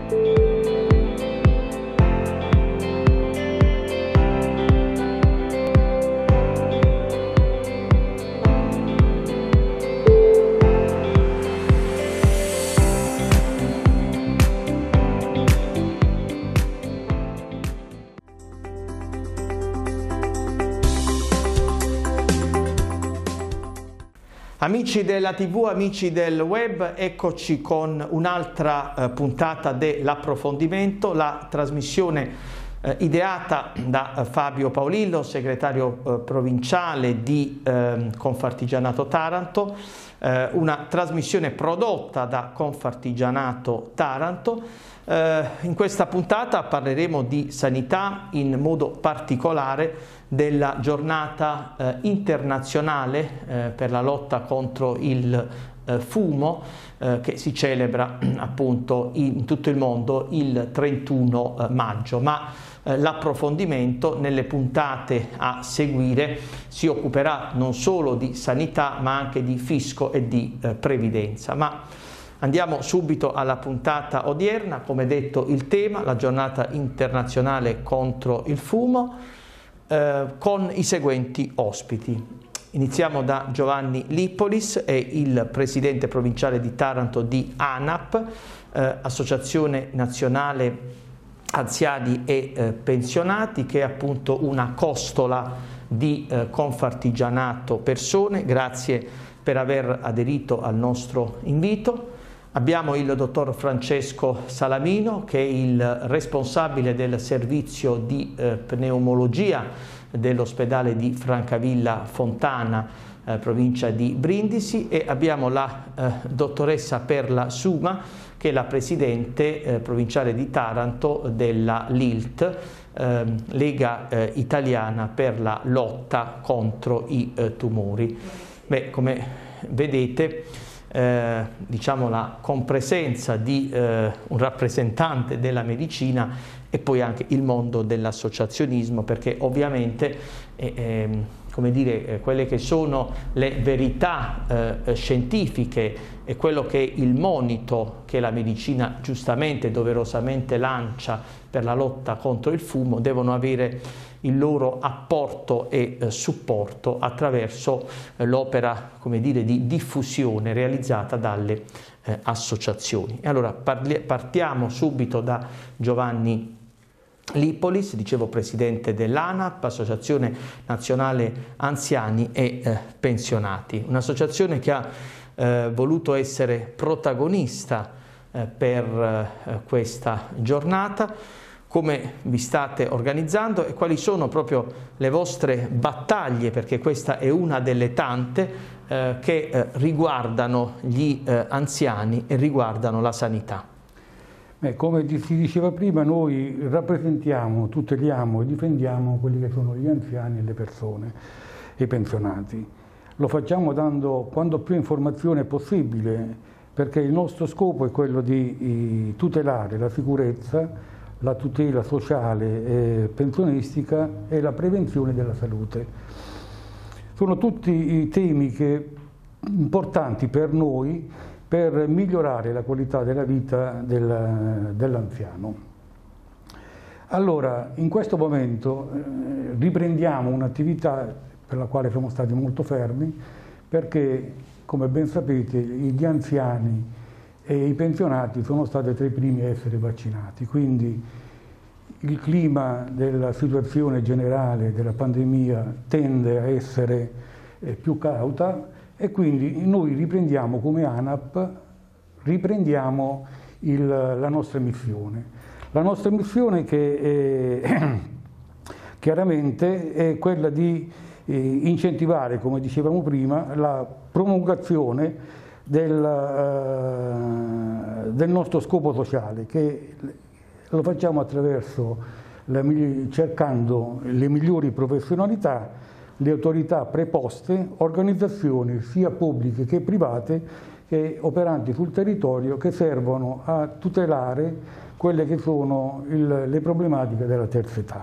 Amici della TV, amici del web, eccoci con un'altra puntata dell'approfondimento, la trasmissione ideata da Fabio Paolillo, segretario provinciale di Confartigianato Taranto, una trasmissione prodotta da Confartigianato Taranto. In questa puntata parleremo di sanità, in modo particolare della giornata internazionale per la lotta contro il fumo che si celebra appunto in tutto il mondo il 31 maggio. Ma l'approfondimento nelle puntate a seguire si occuperà non solo di sanità ma anche di fisco e di previdenza. Ma andiamo subito alla puntata odierna. Come detto, il tema, la giornata internazionale contro il fumo, con i seguenti ospiti. Iniziamo da Giovanni Lippolis, è il presidente provinciale di Taranto di ANAP, Associazione Nazionale Anziani e Pensionati, che è appunto una costola di Confartigianato Persone. Grazie per aver aderito al nostro invito. Abbiamo il dottor Francesco Salamino, che è il responsabile del servizio di pneumologia dell'ospedale di Francavilla Fontana, provincia di Brindisi, e abbiamo la dottoressa Perla Suma, che è la presidente provinciale di Taranto della LILT, Lega Italiana per la lotta contro i tumori. Beh, come vedete, diciamo la compresenza di un rappresentante della medicina e poi anche il mondo dell'associazionismo, perché ovviamente come dire, quelle che sono le verità scientifiche e quello che è il monito che la medicina giustamente e doverosamente lancia per la lotta contro il fumo devono avere il loro apporto e supporto attraverso l'opera, come dire, di diffusione realizzata dalle associazioni. E allora partiamo subito da Giovanni Lippolis, dicevo presidente dell'ANAP, Associazione Nazionale Anziani e Pensionati, un'associazione che ha voluto essere protagonista per questa giornata. Come vi state organizzando e quali sono proprio le vostre battaglie, perché questa è una delle tante che riguardano gli anziani e riguardano la sanità? Come si diceva prima, noi rappresentiamo, tuteliamo e difendiamo quelli che sono gli anziani e le persone e i pensionati. Lo facciamo dando quanto più informazione possibile, perché il nostro scopo è quello di tutelare la sicurezza, la tutela sociale e pensionistica e la prevenzione della salute. Sono tutti i temi importanti per noi per migliorare la qualità della vita dell'anziano. Allora, in questo momento riprendiamo un'attività per la quale siamo stati molto fermi, perché, come ben sapete, gli anziani e i pensionati sono stati tra i primi a essere vaccinati, quindi il clima della situazione generale della pandemia tende a essere più cauta e quindi noi riprendiamo come ANAP, riprendiamo la nostra missione. La nostra missione che chiaramente è quella di incentivare, come dicevamo prima, la promulgazione del nostro scopo sociale, che lo facciamo attraverso cercando le migliori professionalità, le autorità preposte, organizzazioni sia pubbliche che private che operanti sul territorio, che servono a tutelare quelle che sono le problematiche della terza età.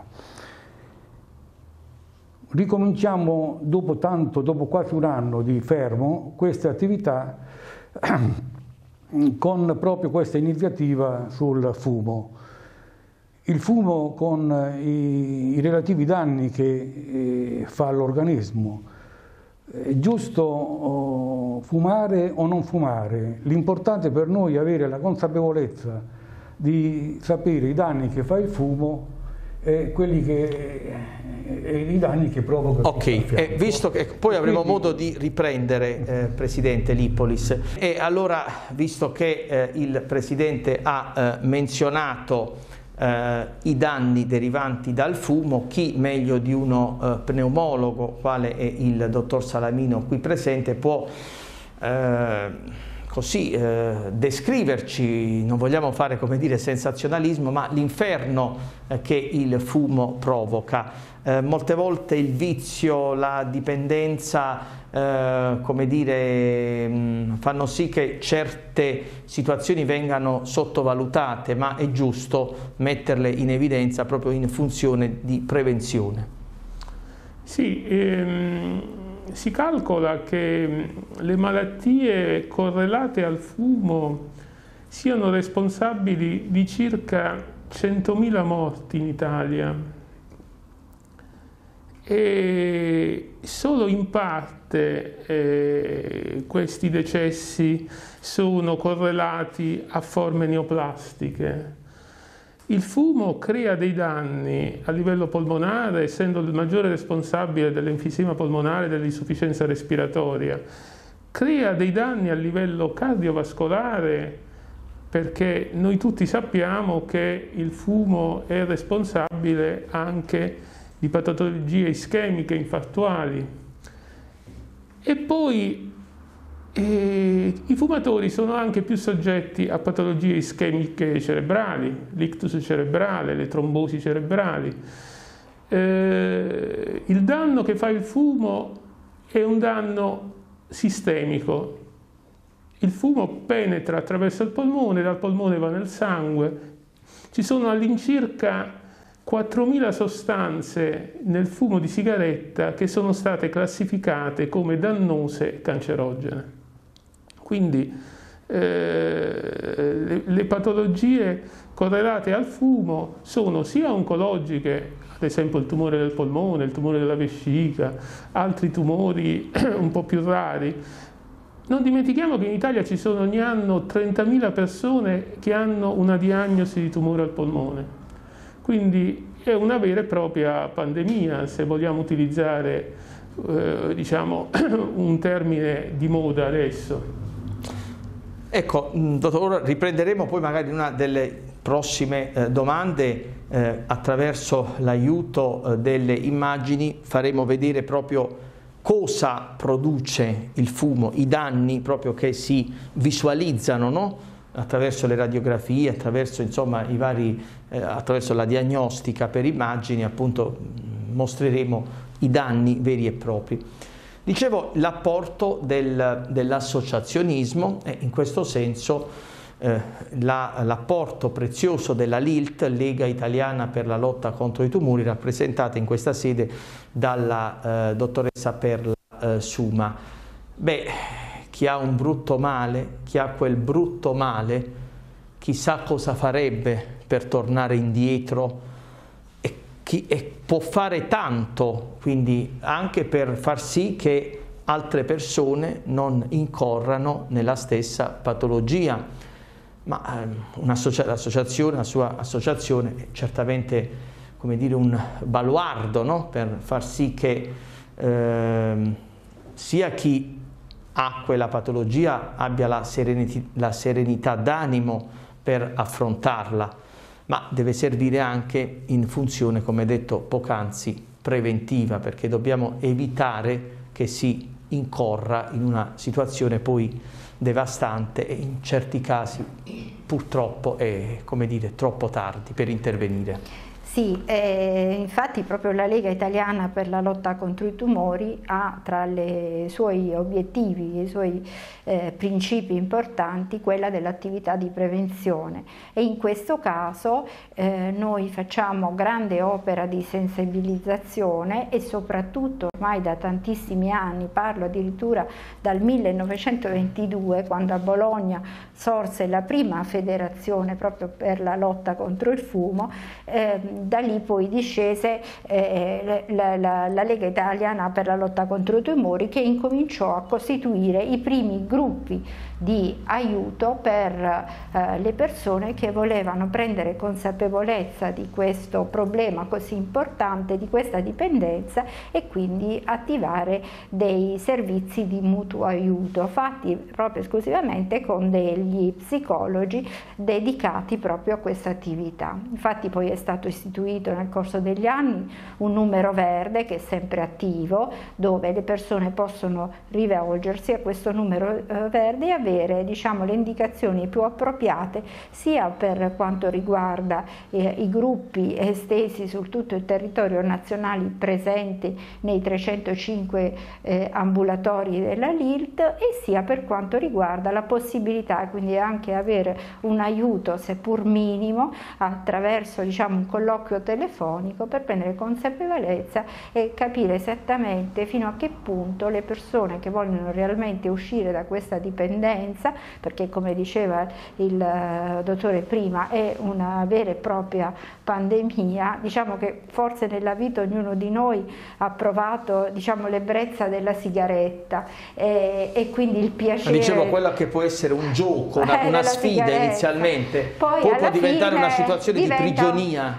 Ricominciamo dopo quasi un anno di fermo queste attività con proprio questa iniziativa sul fumo. Il fumo con i relativi danni che fa all'organismo. È giusto fumare o non fumare? L'importante per noi è avere la consapevolezza di sapere i danni che fa il fumo e i danni che provoca. Ok, visto che poi avremo modo di riprendere, Presidente Lippolis, e allora, visto che il Presidente ha menzionato i danni derivanti dal fumo, chi meglio di uno pneumologo, quale è il dottor Salamino qui presente, può così descriverci, non vogliamo fare, come dire, sensazionalismo, ma l'inferno che il fumo provoca. Molte volte il vizio, la dipendenza, come dire, fanno sì che certe situazioni vengano sottovalutate, ma è giusto metterle in evidenza proprio in funzione di prevenzione. Sì, si calcola che le malattie correlate al fumo siano responsabili di circa 100.000 morti in Italia, e solo in parte questi decessi sono correlati a forme neoplastiche. Il fumo crea dei danni a livello polmonare, essendo il maggiore responsabile dell'enfisema polmonare e dell'insufficienza respiratoria. Crea dei danni a livello cardiovascolare, perché noi tutti sappiamo che il fumo è responsabile anche di patologie ischemiche infartuali. E poi i fumatori sono anche più soggetti a patologie ischemiche cerebrali, l'ictus cerebrale, le trombosi cerebrali. Il danno che fa il fumo è un danno sistemico. Il fumo penetra attraverso il polmone, dal polmone va nel sangue. Ci sono all'incirca 4.000 sostanze nel fumo di sigaretta che sono state classificate come dannose e cancerogene. Quindi le patologie correlate al fumo sono sia oncologiche, ad esempio il tumore del polmone, il tumore della vescica, altri tumori un po' più rari. Non dimentichiamo che in Italia ci sono ogni anno 30.000 persone che hanno una diagnosi di tumore al polmone. Quindi è una vera e propria pandemia, se vogliamo utilizzare diciamo, un termine di moda adesso. Ecco, dottor, riprenderemo poi magari una delle prossime domande attraverso l'aiuto delle immagini, faremo vedere proprio cosa produce il fumo, i danni proprio che si visualizzano, no? Attraverso le radiografie, attraverso insomma i vari, attraverso la diagnostica per immagini, appunto mostreremo i danni veri e propri. Dicevo, l'apporto dell'associazionismo, e in questo senso l'apporto prezioso della LILT, Lega Italiana per la lotta contro i tumori, rappresentata in questa sede dalla dottoressa Perla Suma. Beh, chi ha un brutto male, chi ha quel brutto male, chissà cosa farebbe per tornare indietro e può fare tanto, quindi anche per far sì che altre persone non incorrano nella stessa patologia. Ma l'associazione, la sua associazione è certamente, come dire, un baluardo, no? Per far sì che sia chi ha quella patologia abbia la serenità d'animo per affrontarla, ma deve servire anche in funzione, come detto poc'anzi, preventiva, perché dobbiamo evitare che si incorra in una situazione poi devastante e in certi casi purtroppo è, come dire, troppo tardi per intervenire. Sì, infatti proprio la Lega Italiana per la lotta contro i tumori ha tra i suoi obiettivi, i suoi principi importanti quella dell'attività di prevenzione, e in questo caso noi facciamo grande opera di sensibilizzazione e soprattutto ormai da tantissimi anni, parlo addirittura dal 1922, quando a Bologna sorse la prima federazione proprio per la lotta contro il fumo. Da lì poi discese la Lega Italiana per la lotta contro i tumori, che incominciò a costituire i primi gruppi di aiuto per le persone che volevano prendere consapevolezza di questo problema così importante, di questa dipendenza, e quindi attivare dei servizi di mutuo aiuto fatti proprio esclusivamente con degli psicologi dedicati proprio a questa attività. Infatti poi è stato istituito nel corso degli anni un numero verde che è sempre attivo, dove le persone possono rivolgersi a questo numero verde e avere, diciamo, le indicazioni più appropriate sia per quanto riguarda i gruppi estesi su tutto il territorio nazionale presenti nei 305 ambulatori della LILT, e sia per quanto riguarda la possibilità quindi anche avere un aiuto seppur minimo attraverso, diciamo, un colloquio telefonico per prendere consapevolezza e capire esattamente fino a che punto le persone che vogliono realmente uscire da questa dipendenza, perché come diceva il dottore prima è una vera e propria pandemia, diciamo che forse nella vita ognuno di noi ha provato, diciamo, l'ebbrezza della sigaretta e quindi il piacere. Dicevo, quella che può essere un gioco, una sfida sigaretta. Inizialmente, poi può diventare una situazione di prigionia.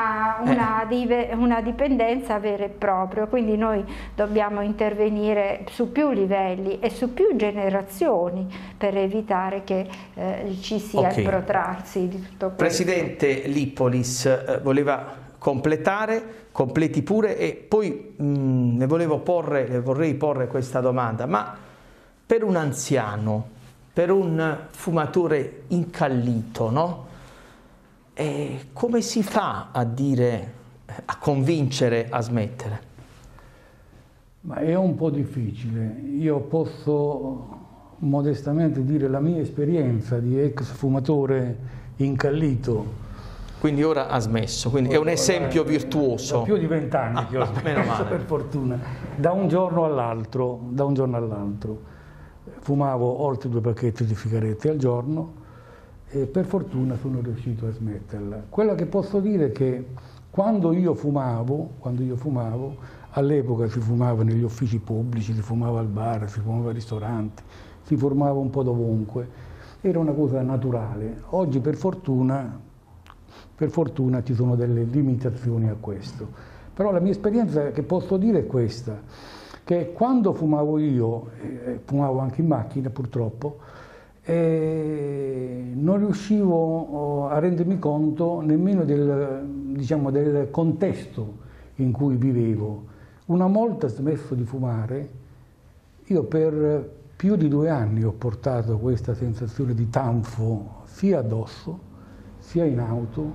Una dipendenza vera e propria, quindi noi dobbiamo intervenire su più livelli e su più generazioni per evitare che ci sia il protrarsi di tutto questo. Presidente Lippolis, voleva completi pure, e poi le vorrei porre questa domanda: ma per un anziano, per un fumatore incallito, no? Come si fa a convincere a smettere? Ma è un po' difficile. Io posso modestamente dire la mia esperienza di ex fumatore incallito. Quindi ora ha smesso, quindi è un esempio virtuoso. Da più di 20 anni che ho smesso, per fortuna. Da un giorno all'altro, fumavo oltre 2 pacchetti di sigarette al giorno e per fortuna sono riuscito a smetterla. Quello che posso dire è che quando io fumavo, all'epoca si fumava negli uffici pubblici, si fumava al bar, si fumava al ristorante, si fumava un po' dovunque, era una cosa naturale. Oggi per fortuna ci sono delle limitazioni a questo. Però la mia esperienza che posso dire è questa, che quando fumavo io, fumavo anche in macchina purtroppo, non riuscivo a rendermi conto nemmeno del contesto in cui vivevo. Una volta smesso di fumare, io per più di 2 anni ho portato questa sensazione di tanfo sia addosso, sia in auto,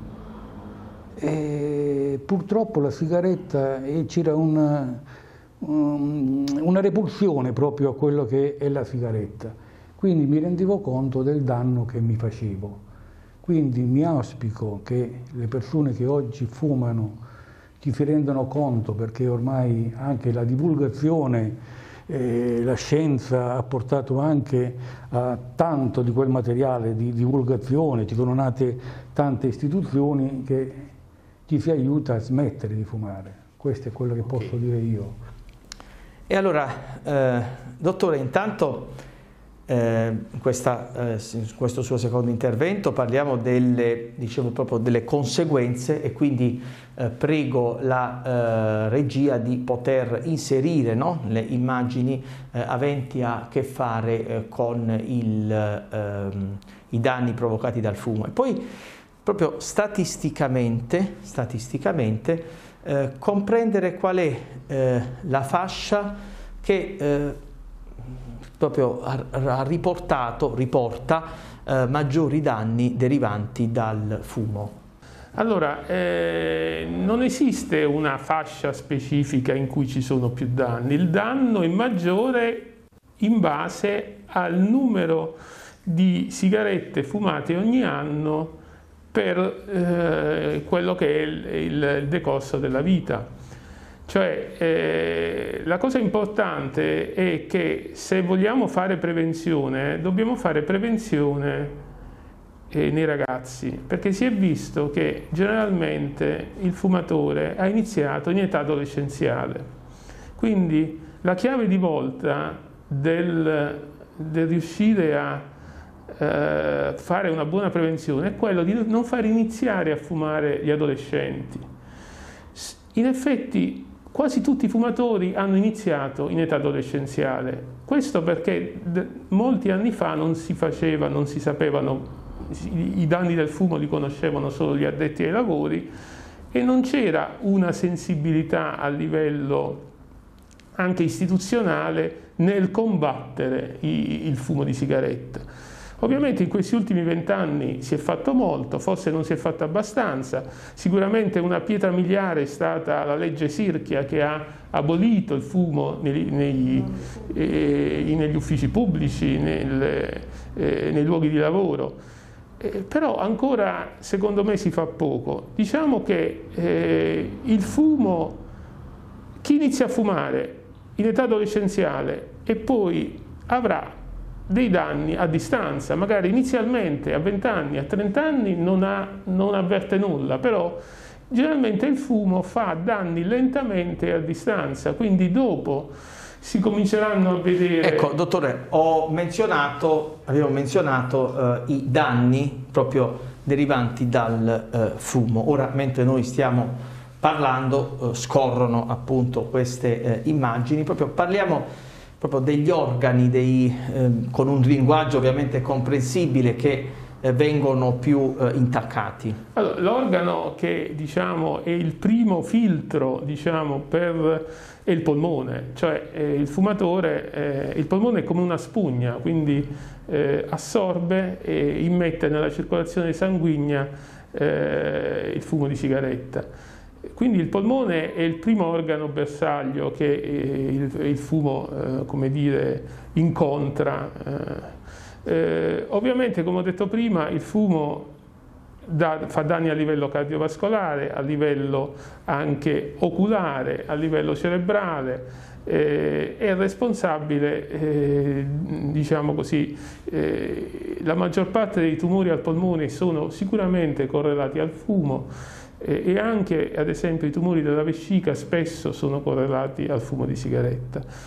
e purtroppo la sigaretta, c'era una repulsione proprio a quello che è la sigaretta. Quindi mi rendevo conto del danno che mi facevo. Quindi mi auspico che le persone che oggi fumano ci si rendano conto, perché ormai anche la divulgazione, la scienza ha portato anche a tanto di quel materiale di divulgazione, ci sono nate tante istituzioni che ci si aiuta a smettere di fumare. Questo è quello che posso dire io. E allora, dottore, intanto in questo suo secondo intervento parliamo proprio delle conseguenze, e quindi prego la regia di poter inserire, no, le immagini aventi a che fare con i danni provocati dal fumo. E poi proprio statisticamente comprendere qual è la fascia che proprio riporta maggiori danni derivanti dal fumo. Allora, non esiste una fascia specifica in cui ci sono più danni. Il danno è maggiore in base al numero di sigarette fumate ogni anno per quello che è il decorso della vita. Cioè, la cosa importante è che se vogliamo fare prevenzione, dobbiamo fare prevenzione nei ragazzi, perché si è visto che generalmente il fumatore ha iniziato in età adolescenziale. Quindi la chiave di volta del riuscire a fare una buona prevenzione è quello di non far iniziare a fumare gli adolescenti. In effetti quasi tutti i fumatori hanno iniziato in età adolescenziale, questo perché molti anni fa non si sapevano, i danni del fumo li conoscevano solo gli addetti ai lavori e non c'era una sensibilità a livello anche istituzionale nel combattere il fumo di sigaretta. Ovviamente in questi ultimi 20 anni si è fatto molto, forse non si è fatto abbastanza. Sicuramente una pietra miliare è stata la legge Sirchia, che ha abolito il fumo negli uffici pubblici, nei luoghi di lavoro. Però ancora secondo me si fa poco. Diciamo che il fumo, chi inizia a fumare in età adolescenziale e poi avrà dei danni a distanza, magari inizialmente a 20 anni, a 30 anni non avverte nulla, però generalmente il fumo fa danni lentamente a distanza, quindi dopo si cominceranno a vedere... Ecco, dottore, avevo menzionato i danni proprio derivanti dal fumo. Ora, mentre noi stiamo parlando, scorrono appunto queste immagini, parliamo proprio degli organi, con un linguaggio ovviamente comprensibile, che vengono più intaccati. Allora, l'organo che diciamo è il primo filtro, diciamo, è il polmone, cioè il fumatore, il polmone è come una spugna, quindi assorbe e immette nella circolazione sanguigna il fumo di sigaretta. Quindi il polmone è il primo organo bersaglio che il fumo, come dire, incontra. Ovviamente, come ho detto prima, il fumo fa danni a livello cardiovascolare, a livello anche oculare, a livello cerebrale, è responsabile, diciamo così, la maggior parte dei tumori al polmone sono sicuramente correlati al fumo, e anche ad esempio i tumori della vescica spesso sono correlati al fumo di sigaretta.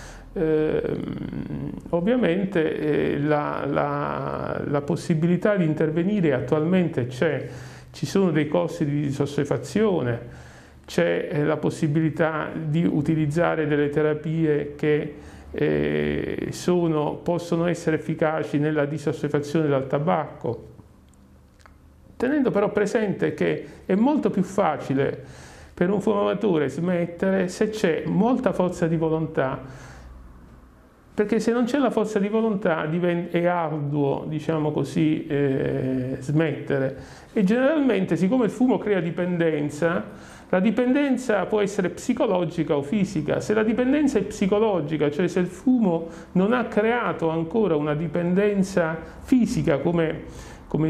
Ovviamente la possibilità di intervenire attualmente c'è, ci sono dei corsi di disossefazione, c'è la possibilità di utilizzare delle terapie che possono essere efficaci nella disossefazione dal tabacco, tenendo però presente che è molto più facile per un fumatore smettere se c'è molta forza di volontà, perché se non c'è la forza di volontà è arduo, diciamo così, smettere. E generalmente, siccome il fumo crea dipendenza, la dipendenza può essere psicologica o fisica. Se la dipendenza è psicologica, cioè se il fumo non ha creato ancora una dipendenza fisica come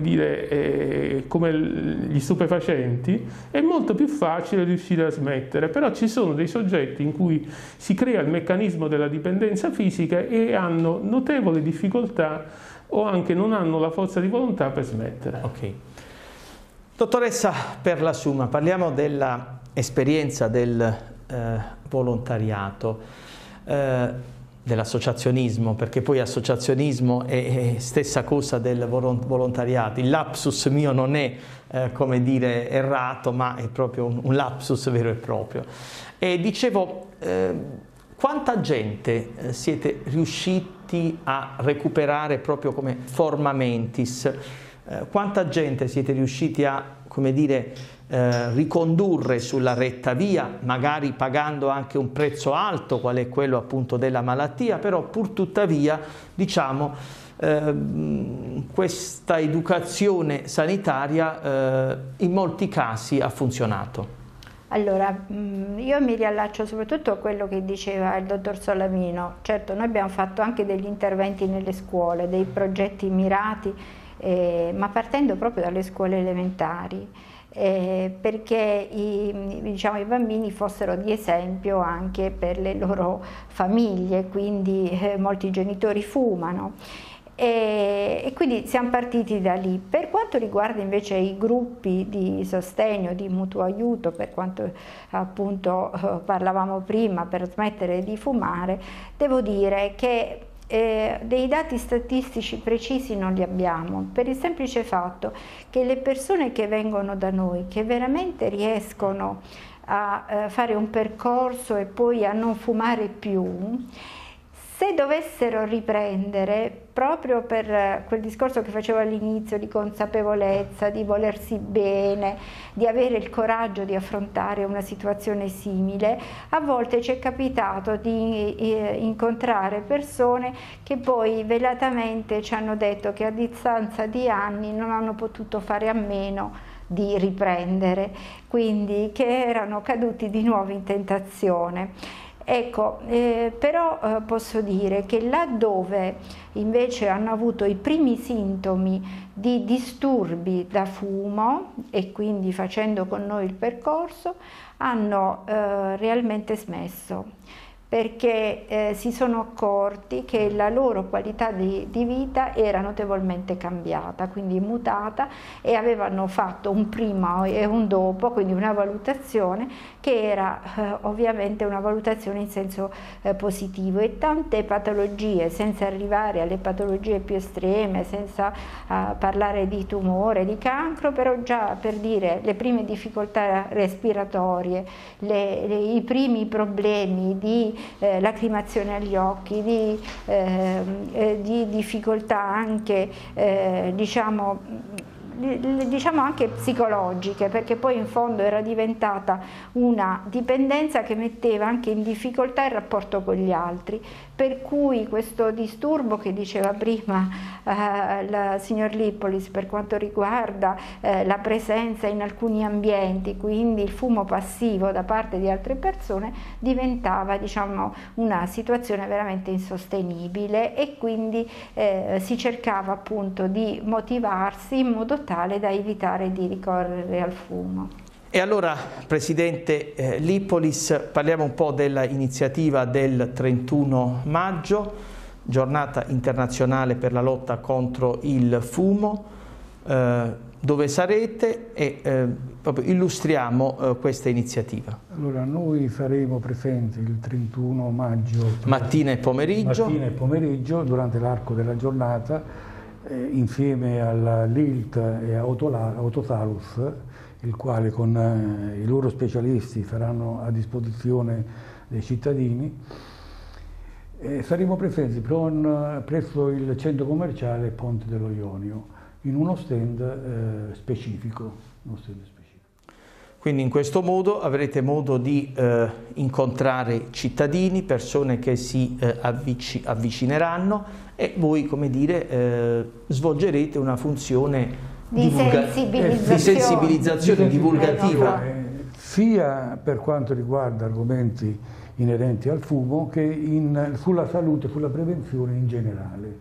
gli stupefacenti, è molto più facile riuscire a smettere. Però ci sono dei soggetti in cui si crea il meccanismo della dipendenza fisica e hanno notevoli difficoltà o anche non hanno la forza di volontà per smettere. Ok. Dottoressa Perlasuma, parliamo dell'esperienza del volontariato, dell'associazionismo, perché poi associazionismo è stessa cosa del volontariato. Il lapsus mio non è, come dire, errato, ma è proprio un lapsus vero e proprio. E dicevo, quanta gente siete riusciti a recuperare proprio come forma mentis? Quanta gente siete riusciti a, come dire, ricondurre sulla retta via, magari pagando anche un prezzo alto, qual è quello appunto della malattia, però pur tuttavia, diciamo, questa educazione sanitaria in molti casi ha funzionato. Allora, io mi riallaccio soprattutto a quello che diceva il dottor Salamino. Certo, noi abbiamo fatto anche degli interventi nelle scuole, dei progetti mirati, ma partendo proprio dalle scuole elementari, perché diciamo, i bambini fossero di esempio anche per le loro famiglie, quindi molti genitori fumano. E quindi siamo partiti da lì. Per quanto riguarda invece i gruppi di sostegno, di mutuo aiuto, per quanto appunto parlavamo prima, per smettere di fumare, devo dire che dei dati statistici precisi non li abbiamo, per il semplice fatto che le persone che vengono da noi, che veramente riescono a fare un percorso e poi a non fumare più, se dovessero riprendere, proprio per quel discorso che facevo all'inizio di consapevolezza, di volersi bene, di avere il coraggio di affrontare una situazione simile, a volte ci è capitato di incontrare persone che poi velatamente ci hanno detto che a distanza di anni non hanno potuto fare a meno di riprendere, quindi che erano caduti di nuovo in tentazione. Ecco, però posso dire che laddove invece hanno avuto i primi sintomi di disturbi da fumo e quindi facendo con noi il percorso, hanno realmente smesso, perché si sono accorti che la loro qualità di vita era notevolmente cambiata, quindi mutata, e avevano fatto un prima e un dopo, quindi una valutazione che era ovviamente una valutazione in senso positivo, e tante patologie, senza arrivare alle patologie più estreme, senza parlare di tumore, di cancro, però già per dire le prime difficoltà respiratorie, i primi problemi di lacrimazione agli occhi, di difficoltà anche diciamo anche psicologiche, perché poi in fondo era diventata una dipendenza che metteva anche in difficoltà il rapporto con gli altri, per cui questo disturbo che diceva prima il signor Lippolis per quanto riguarda la presenza in alcuni ambienti, quindi il fumo passivo da parte di altre persone, diventava, diciamo, una situazione veramente insostenibile, e quindi si cercava appunto di motivarsi in modo tale da evitare di ricorrere al fumo. E allora, Presidente Lippolis, parliamo un po' dell'iniziativa del 31 maggio, giornata internazionale per la lotta contro il fumo, dove sarete, e proprio illustriamo questa iniziativa. Allora, noi saremo presenti il 31 maggio mattina e pomeriggio durante l'arco della giornata, insieme alla LILT e a Autosalus, il quale con i loro specialisti saranno a disposizione dei cittadini. Saremo presenti presso il centro commerciale Ponte dello Ionio, in uno stand specifico. Quindi in questo modo avrete modo di incontrare cittadini, persone che si avvicineranno, e voi, come dire, svolgerete una funzione di sensibilizzazione divulgativa. Sia per quanto riguarda argomenti inerenti al fumo che sulla salute, sulla prevenzione in generale.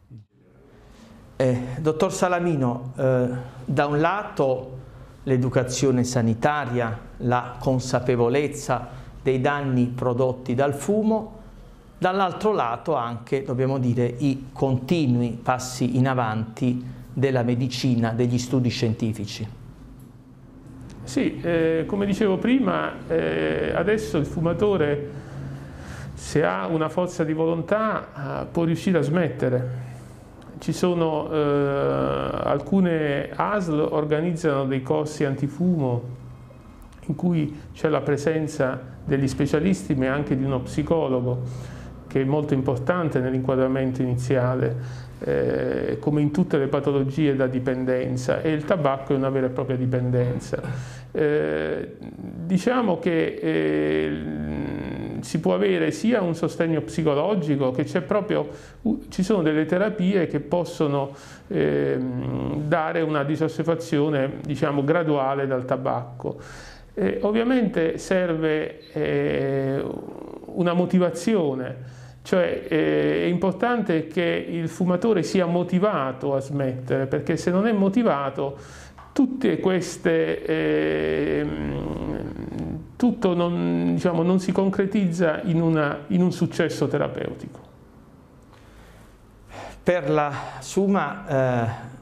Dottor Salamino, da un lato l'educazione sanitaria, la consapevolezza dei danni prodotti dal fumo, dall'altro lato anche, dobbiamo dire, i continui passi in avanti della medicina, degli studi scientifici. Sì, come dicevo prima, adesso il fumatore, se ha una forza di volontà, può riuscire a smettere. Ci sono alcune ASL organizzano dei corsi antifumo in cui c'è la presenza degli specialisti, ma anche di uno psicologo, che è molto importante nell'inquadramento iniziale, come in tutte le patologie da dipendenza, e il tabacco è una vera e propria dipendenza. Diciamo che si può avere sia un sostegno psicologico, che ci sono delle terapie che possono dare una disossefazione, diciamo, graduale dal tabacco. Ovviamente serve una motivazione. Cioè è importante che il fumatore sia motivato a smettere, perché se non è motivato, tutte queste, tutto non, diciamo, non si concretizza in un successo terapeutico. Per la Suma,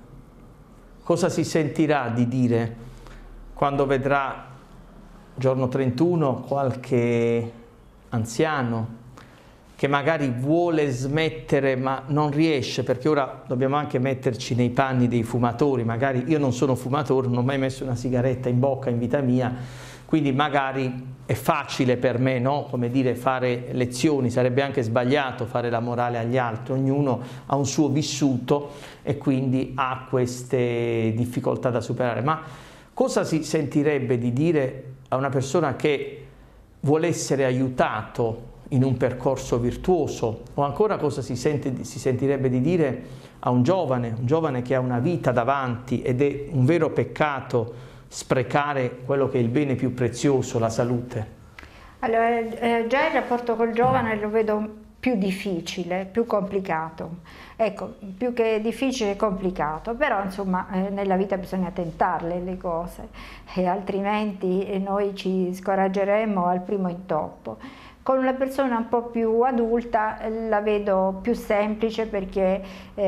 cosa si sentirà di dire quando vedrà giorno 31 qualche anziano che magari vuole smettere ma non riesce, perché ora dobbiamo anche metterci nei panni dei fumatori, magari io non sono fumatore, non ho mai messo una sigaretta in bocca in vita mia, quindi magari è facile per me, no? Come dire, fare lezioni, sarebbe anche sbagliato fare la morale agli altri, ognuno ha un suo vissuto e quindi ha queste difficoltà da superare. Ma cosa si sentirebbe di dire a una persona che vuole essere aiutato in un percorso virtuoso, o ancora cosa si sentirebbe di dire a un giovane che ha una vita davanti ed è un vero peccato sprecare quello che è il bene più prezioso, la salute? Allora, già il rapporto col giovane lo vedo più difficile, più complicato. Ecco, più che difficile è complicato, però insomma nella vita bisogna tentarle le cose, e altrimenti noi ci scoraggeremo al primo intoppo. Con una persona un po' più adulta la vedo più semplice, perché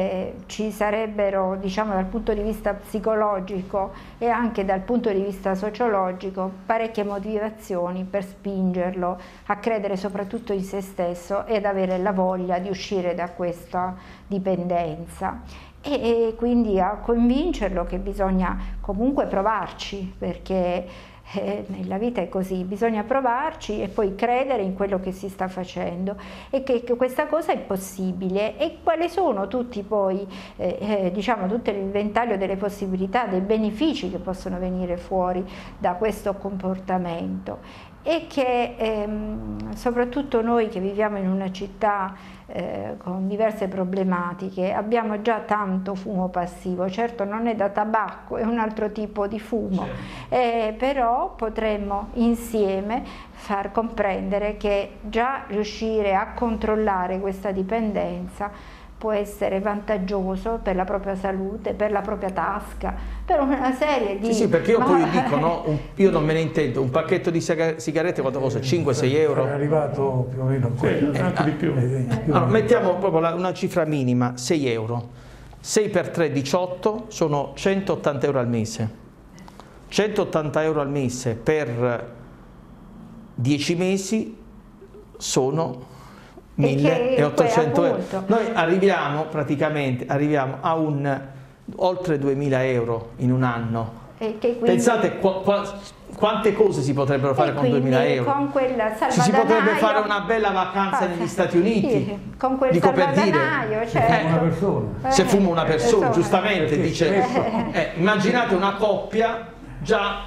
ci sarebbero, diciamo, dal punto di vista psicologico e anche dal punto di vista sociologico parecchie motivazioni per spingerlo a credere soprattutto in se stesso ed avere la voglia di uscire da questa dipendenza. E quindi a convincerlo che bisogna comunque provarci, perché nella vita è così, bisogna provarci e poi credere in quello che si sta facendo, e che questa cosa è possibile. E quali sono tutti poi, diciamo, tutto il ventaglio delle possibilità, dei benefici che possono venire fuori da questo comportamento, e che soprattutto noi che viviamo in una città con diverse problematiche abbiamo già tanto fumo passivo. Certo non è da tabacco, è un altro tipo di fumo, però potremmo insieme far comprendere che già riuscire a controllare questa dipendenza può essere vantaggioso per la propria salute, per la propria tasca, per una serie di... Sì, perché io poi dico, no, io non me ne intendo, un pacchetto di sigarette quanto costa? 5-6 euro? È arrivato più o meno anche di più. Allora, mettiamo proprio una cifra minima, 6 euro. 6 per 3, 18, sono 180 euro al mese. 180 euro al mese per 10 mesi sono 1.800 euro. Noi arriviamo praticamente a oltre 2.000 euro in un anno. Pensate quante cose si potrebbero fare con 2.000 euro. Con quel si potrebbe fare una bella vacanza negli Stati Uniti. Con quel salvadanaio, una persona. Se fuma una persona, giustamente dice. Immaginate una coppia già.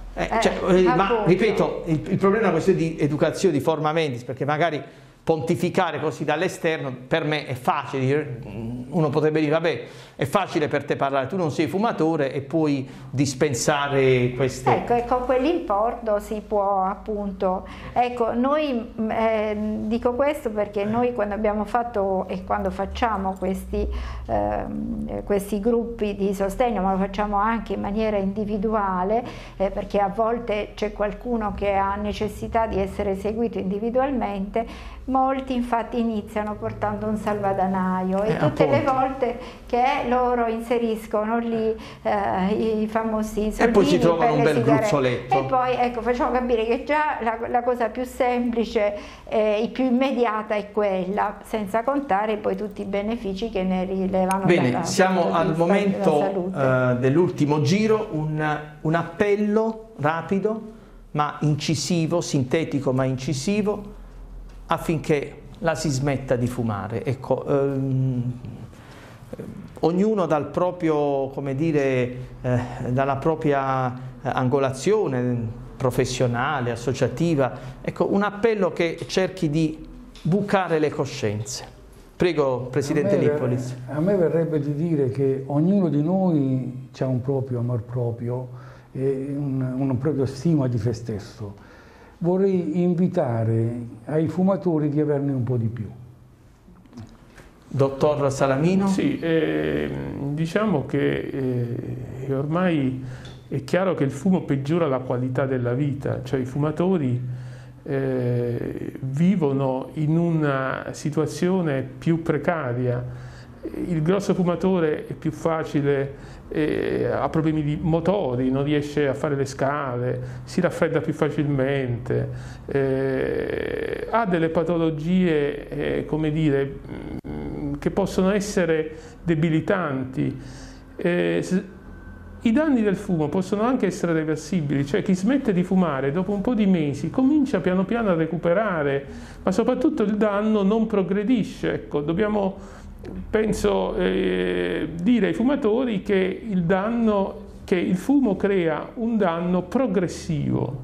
Ma ripeto, il problema è una questione di educazione, di forma mentis, perché magari pontificare così dall'esterno per me è facile. Uno potrebbe dire vabbè, è facile per te parlare, tu non sei fumatore e puoi dispensare queste... Ecco, e con quell'importo si può appunto... Ecco, noi dico questo perché noi quando abbiamo fatto e quando facciamo questi gruppi di sostegno, ma lo facciamo anche in maniera individuale, perché a volte c'è qualcuno che ha necessità di essere seguito individualmente, molti infatti iniziano portando un salvadanaio e tutte le volte che loro inseriscono lì i famosi soldini e poi si trovano un bel sigarette. gruzzoletto. E poi ecco, facciamo capire che già la cosa più semplice e più immediata è quella, senza contare poi tutti i benefici che ne rilevano. Bene, siamo al momento dell'ultimo giro, un appello rapido ma incisivo, sintetico ma incisivo, affinché la si smetta di fumare. Ecco, ognuno dal proprio, come dire, dalla propria angolazione, professionale, associativa, ecco, un appello che cerchi di bucare le coscienze. Prego, Presidente Lippolis. A me verrebbe di dire che ognuno di noi ha un proprio amor proprio e un proprio stima di se stesso. Vorrei invitare ai fumatori di averne un po' di più. Dottor Salamino? Sì, diciamo che ormai è chiaro che il fumo peggiora la qualità della vita, cioè i fumatori vivono in una situazione più precaria. Il grosso fumatore è più facile, ha problemi di motori, non riesce a fare le scale, si raffredda più facilmente, ha delle patologie, come dire, che possono essere debilitanti. I danni del fumo possono anche essere reversibili, cioè chi smette di fumare dopo un po' di mesi comincia piano piano a recuperare, ma soprattutto il danno non progredisce. Ecco, dobbiamo, penso, dire ai fumatori che il fumo crea un danno progressivo,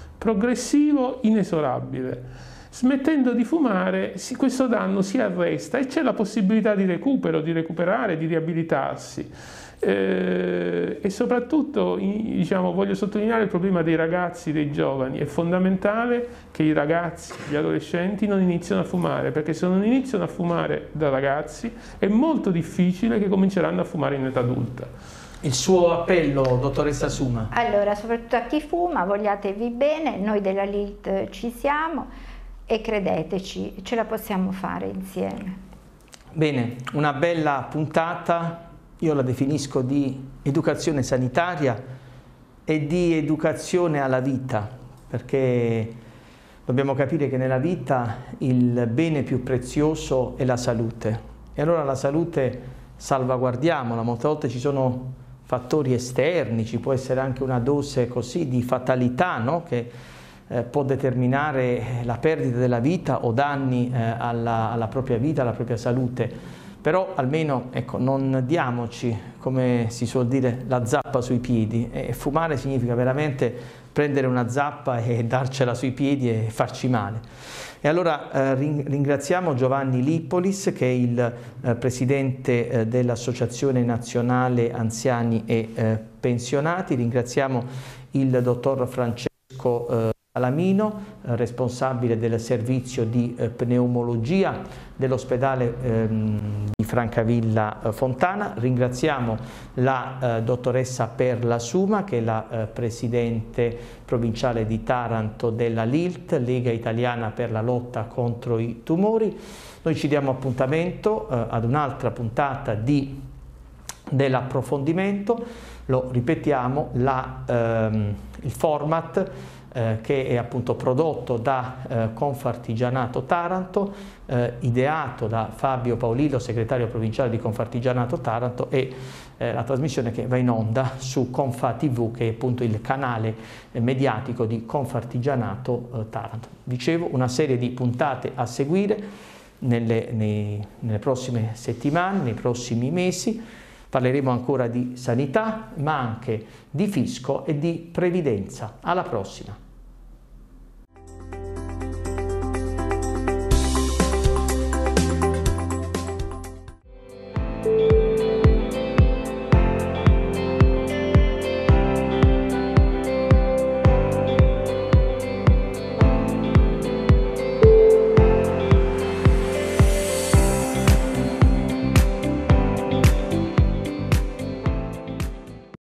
inesorabile. Smettendo di fumare questo danno si arresta e c'è la possibilità di recupero, di recuperare, di riabilitarsi. E soprattutto, diciamo, voglio sottolineare il problema dei ragazzi, dei giovani. È fondamentale che i ragazzi, gli adolescenti non iniziano a fumare, perché se non iniziano a fumare da ragazzi è molto difficile che cominceranno a fumare in età adulta. Il suo appello, dottoressa Suma? Allora, soprattutto a chi fuma, vogliatevi bene, noi della LILT ci siamo e credeteci, ce la possiamo fare insieme. Bene, una bella puntata. Io la definisco di educazione sanitaria e di educazione alla vita, perché dobbiamo capire che nella vita il bene più prezioso è la salute. E allora la salute salvaguardiamola. Molte volte ci sono fattori esterni, ci può essere anche una dose così di fatalità, no? Che può determinare la perdita della vita o danni alla propria vita, alla propria salute. Però almeno, ecco, non diamoci, come si suol dire, la zappa sui piedi. E fumare significa veramente prendere una zappa e darcela sui piedi e farci male. E allora ringraziamo Giovanni Lippolis, che è il presidente dell'Associazione Nazionale Anziani e Pensionati. Ringraziamo il dottor Francesco Salamino, responsabile del servizio di pneumologia dell'ospedale di Francavilla Fontana. Ringraziamo la dottoressa Perla Suma, che è la presidente provinciale di Taranto della LILT, Lega Italiana per la lotta contro i tumori. Noi ci diamo appuntamento ad un'altra puntata dell'approfondimento. Lo ripetiamo, il format che è appunto prodotto da Confartigianato Taranto, ideato da Fabio Paolillo, segretario provinciale di Confartigianato Taranto, e la trasmissione che va in onda su Confa TV, che è appunto il canale mediatico di Confartigianato Taranto. Dicevo, una serie di puntate a seguire nelle prossime settimane, nei prossimi mesi. Parleremo ancora di sanità, ma anche di fisco e di previdenza. Alla prossima!